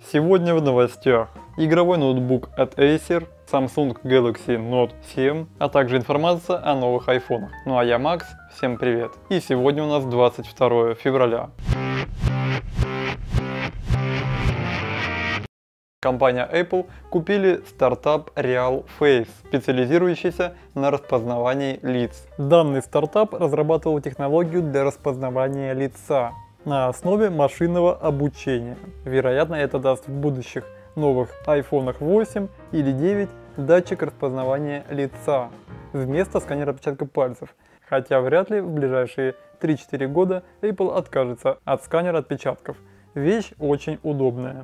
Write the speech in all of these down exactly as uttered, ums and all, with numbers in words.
Сегодня в новостях: игровой ноутбук от Acer, Samsung Galaxy Note семь, а также информация о новых айфонах. Ну а я Макс, всем привет. И сегодня у нас двадцать второе февраля. Компания Apple купили стартап RealFace, специализирующийся на распознавании лиц. Данный стартап разрабатывал технологию для распознавания лица на основе машинного обучения. Вероятно, это даст в будущих новых айфонах восемь или девять датчик распознавания лица вместо сканера отпечатка пальцев. Хотя вряд ли в ближайшие три-четыре года Apple откажется от сканера отпечатков. Вещь очень удобная.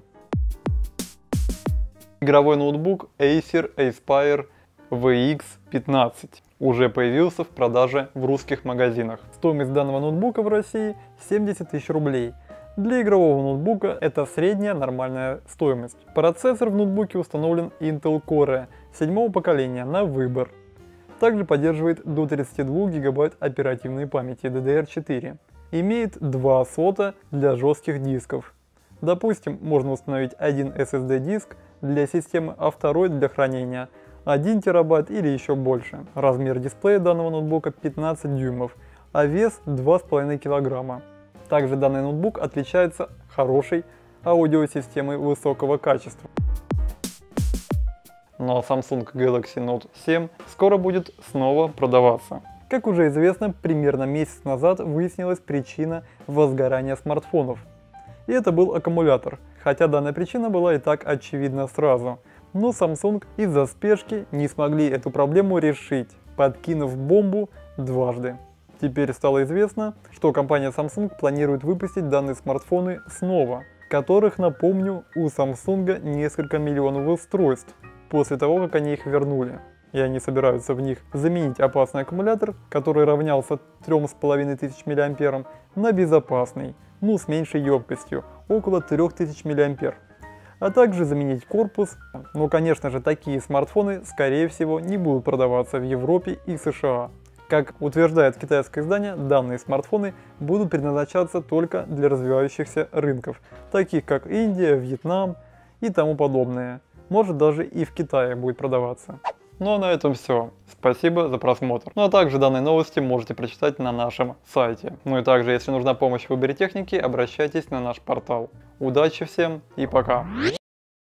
Игровой ноутбук Acer Aspire ви икс пятнадцать уже появился в продаже в русских магазинах. Стоимость данного ноутбука в России семьдесят тысяч рублей. Для игрового ноутбука это средняя нормальная стоимость. Процессор в ноутбуке установлен Intel Core седьмого поколения на выбор. Также поддерживает до тридцати двух гигабайт оперативной памяти ди ди ар четыре. Имеет два слота для жестких дисков. Допустим, можно установить один эс эс ди диск для системы, а второй для хранения один терабайт или еще больше. Размер дисплея данного ноутбука пятнадцать дюймов, а вес два с половиной килограмма. Также данный ноутбук отличается хорошей аудиосистемой высокого качества. Но Samsung Galaxy Note семь скоро будет снова продаваться. Как уже известно, примерно месяц назад выяснилась причина возгорания смартфонов. И это был аккумулятор, хотя данная причина была и так очевидна сразу. Но Samsung из-за спешки не смогли эту проблему решить, подкинув бомбу дважды. Теперь стало известно, что компания Samsung планирует выпустить данные смартфоны снова, которых, напомню, у Samsung несколько миллионов устройств, после того, как они их вернули. И они собираются в них заменить опасный аккумулятор, который равнялся трём с половиной тысяч миллиампер, на безопасный, ну с меньшей емкостью, около трёх тысяч миллиампер. А также заменить корпус. Но, конечно же, такие смартфоны, скорее всего, не будут продаваться в Европе и США. Как утверждает китайское издание, данные смартфоны будут предназначаться только для развивающихся рынков, таких как Индия, Вьетнам и тому подобное. Может, даже и в Китае будет продаваться. Ну а на этом все. Спасибо за просмотр. Ну а также данные новости можете прочитать на нашем сайте. Ну и также, если нужна помощь в выборе техники, обращайтесь на наш портал. Удачи всем и пока!